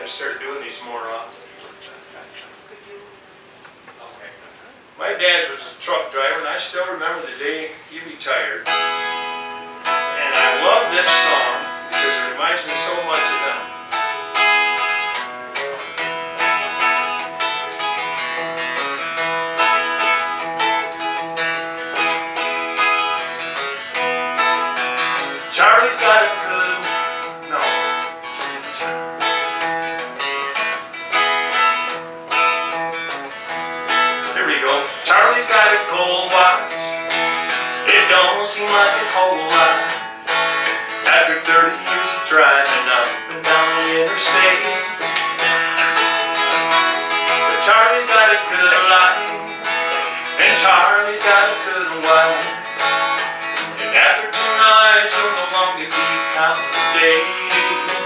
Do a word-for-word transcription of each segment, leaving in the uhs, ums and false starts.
to start doing these more often. My dad was a truck driver, and I still remember the day he retired. And I love this song because it reminds me so much of them. Charlie's got a good, no. Here we go. Charlie's got a gold watch. It don't seem like a whole lot. After thirty years of driving up and down the interstate. But Charlie's got a good life, and Charlie's got a good wife. And after tonight, she'll no longer be counting the days.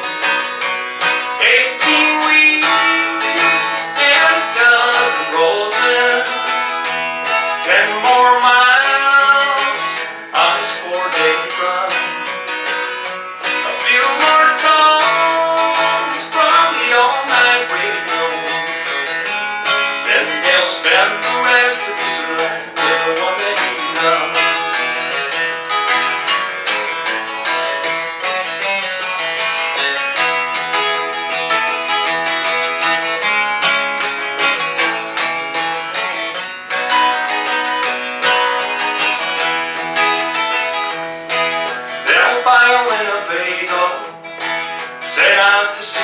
Eighteen weeks and a dozen roses, ten more miles on this four-day run. A few more songs from the all-night radio. Then they'll spend the rest of his life with the one that he loves. Set out to